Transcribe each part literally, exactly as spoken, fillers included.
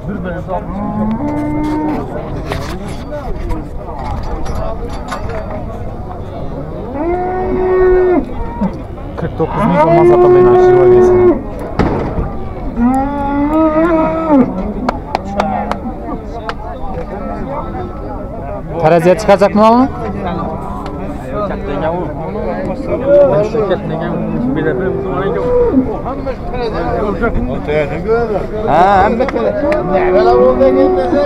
kırk dokuz ming so'mdan sotilgan Chevrolet'sini. Taraziye çıkacak mı oğlum? Ha, hem de ne böyle oldu gelmesi?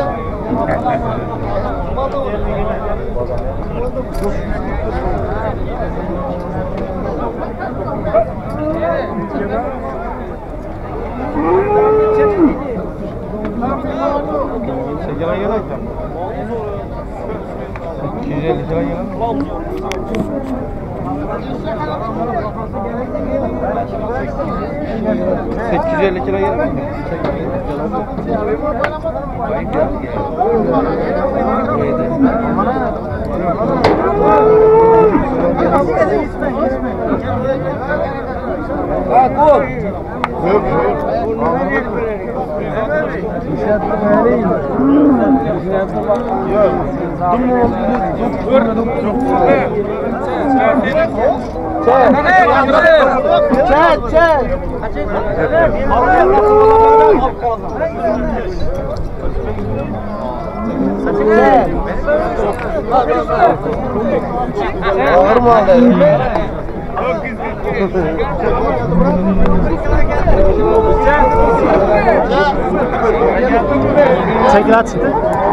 sekiz yüz elli kilo gelir mi? Ha, kol. Yok, yok. Çek, çek. Ağır mı aldın? Çekil çıktı.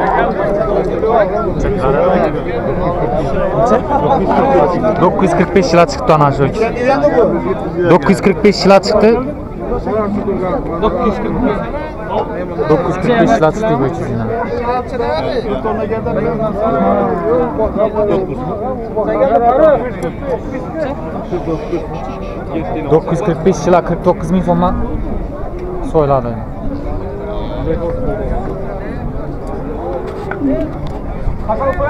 dokuz yüz kırk beş yıla çıktı ana şu. dokuz yüz kırk beş yıla çıktı. dokuz yüz kırk beş. dokuz yüz kırk beş yıla çıktı bu ikisine. dokuz yüz kırk beş yıla kırk dokuz ming so'mdan so'yladi.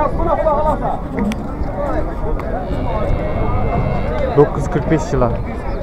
dokuz yüz kırk beş yıla